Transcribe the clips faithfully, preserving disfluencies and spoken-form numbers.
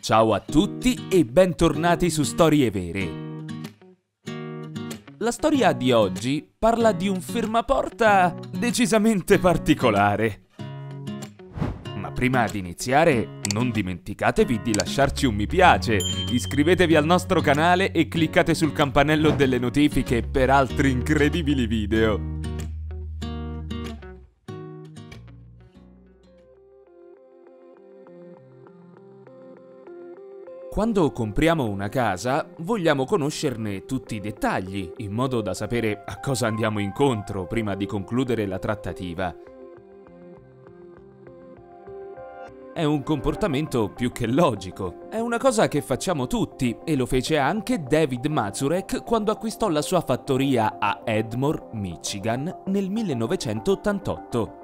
Ciao a tutti e bentornati su Storie Vere. La storia di oggi parla di un fermaporta decisamente particolare. Ma prima di iniziare, non dimenticatevi di lasciarci un mi piace, iscrivetevi al nostro canale e cliccate sul campanello delle notifiche per altri incredibili video. Quando compriamo una casa, vogliamo conoscerne tutti i dettagli, in modo da sapere a cosa andiamo incontro prima di concludere la trattativa. È un comportamento più che logico, è una cosa che facciamo tutti e lo fece anche David Mazurek quando acquistò la sua fattoria a Edmore, Michigan, nel millenovecentottantotto.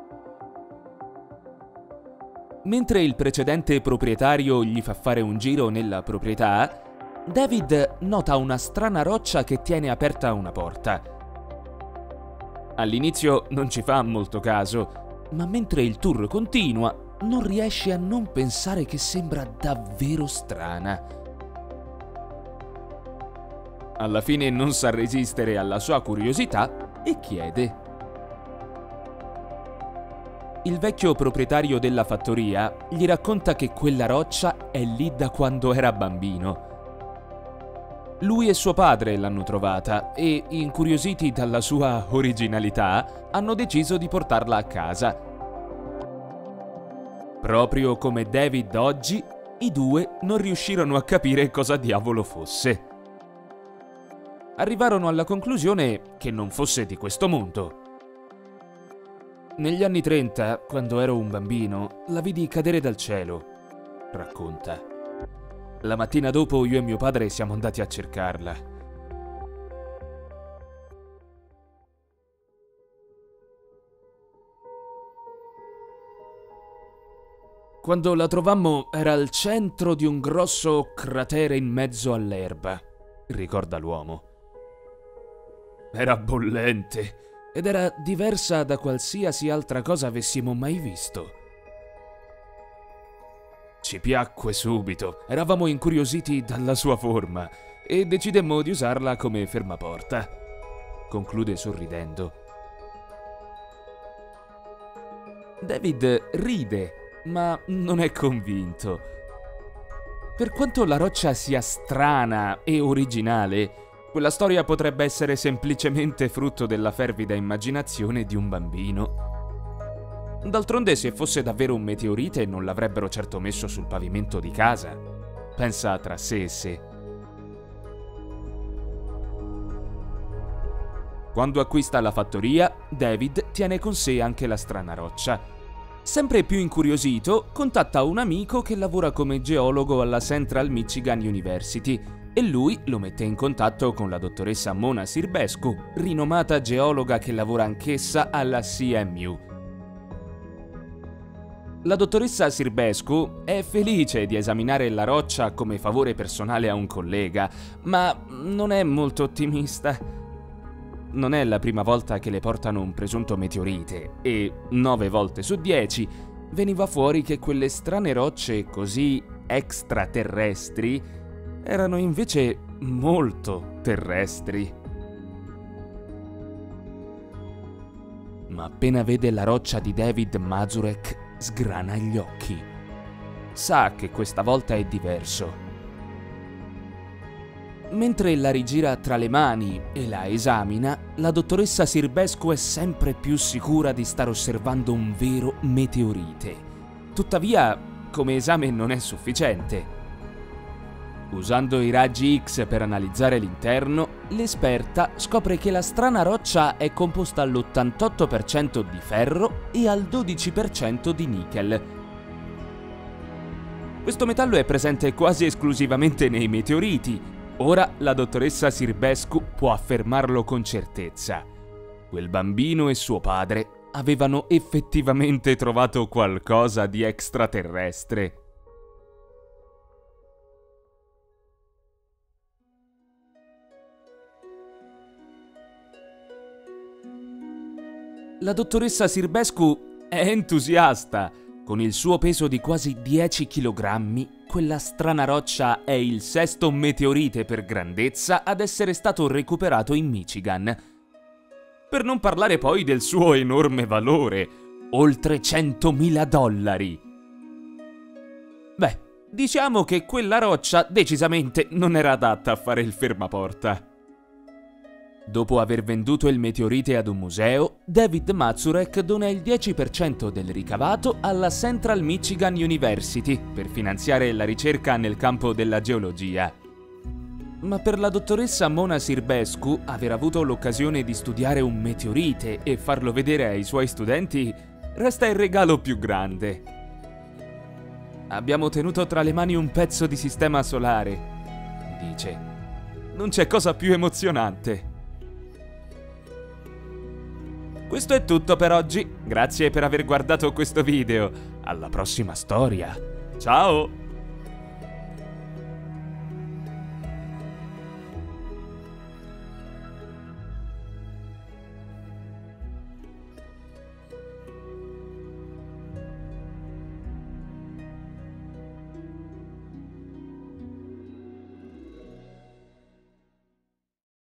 Mentre il precedente proprietario gli fa fare un giro nella proprietà, David nota una strana roccia che tiene aperta una porta. All'inizio non ci fa molto caso, ma mentre il tour continua, non riesce a non pensare che sembra davvero strana. Alla fine non sa resistere alla sua curiosità e chiede. Il vecchio proprietario della fattoria gli racconta che quella roccia è lì da quando era bambino. Lui e suo padre l'hanno trovata e, incuriositi dalla sua originalità, hanno deciso di portarla a casa. Proprio come David oggi, i due non riuscirono a capire cosa diavolo fosse. Arrivarono alla conclusione che non fosse di questo mondo. Negli anni trenta, quando ero un bambino, la vidi cadere dal cielo, racconta. La mattina dopo io e mio padre siamo andati a cercarla. Quando la trovammo era al centro di un grosso cratere in mezzo all'erba, ricorda l'uomo. Era bollente. Ed era diversa da qualsiasi altra cosa avessimo mai visto. Ci piacque subito, eravamo incuriositi dalla sua forma e decidemmo di usarla come fermaporta. Conclude sorridendo. David ride, ma non è convinto. Per quanto la roccia sia strana e originale, quella storia potrebbe essere semplicemente frutto della fervida immaginazione di un bambino. D'altronde, se fosse davvero un meteorite, non l'avrebbero certo messo sul pavimento di casa. Pensa tra sé e sé. Quando acquista la fattoria, David tiene con sé anche la strana roccia. Sempre più incuriosito, contatta un amico che lavora come geologo alla Central Michigan University, e lui lo mette in contatto con la dottoressa Mona Sirbescu, rinomata geologa che lavora anch'essa alla C M U. La dottoressa Sirbescu è felice di esaminare la roccia come favore personale a un collega, ma non è molto ottimista. Non è la prima volta che le portano un presunto meteorite e, nove volte su dieci, veniva fuori che quelle strane rocce così extraterrestri erano invece molto terrestri. Ma appena vede la roccia di David Mazurek, sgrana gli occhi. Sa che questa volta è diverso. Mentre la rigira tra le mani e la esamina, la dottoressa Sirbescu è sempre più sicura di star osservando un vero meteorite. Tuttavia, come esame non è sufficiente. Usando i raggi X per analizzare l'interno, l'esperta scopre che la strana roccia è composta all'ottantotto per cento di ferro e al dodici per cento di nichel. Questo metallo è presente quasi esclusivamente nei meteoriti. Ora la dottoressa Sirbescu può affermarlo con certezza. Quel bambino e suo padre avevano effettivamente trovato qualcosa di extraterrestre. La dottoressa Sirbescu è entusiasta. Con il suo peso di quasi dieci chilogrammi, quella strana roccia è il sesto meteorite per grandezza ad essere stato recuperato in Michigan. Per non parlare poi del suo enorme valore, oltre centomila dollari. Beh, diciamo che quella roccia decisamente non era adatta a fare il fermaporta. Dopo aver venduto il meteorite ad un museo, David Mazurek dona il dieci per cento del ricavato alla Central Michigan University per finanziare la ricerca nel campo della geologia. Ma per la dottoressa Mona Sirbescu, aver avuto l'occasione di studiare un meteorite e farlo vedere ai suoi studenti resta il regalo più grande. Abbiamo tenuto tra le mani un pezzo di sistema solare, dice. Non c'è cosa più emozionante. Questo è tutto per oggi, grazie per aver guardato questo video. Alla prossima storia. Ciao!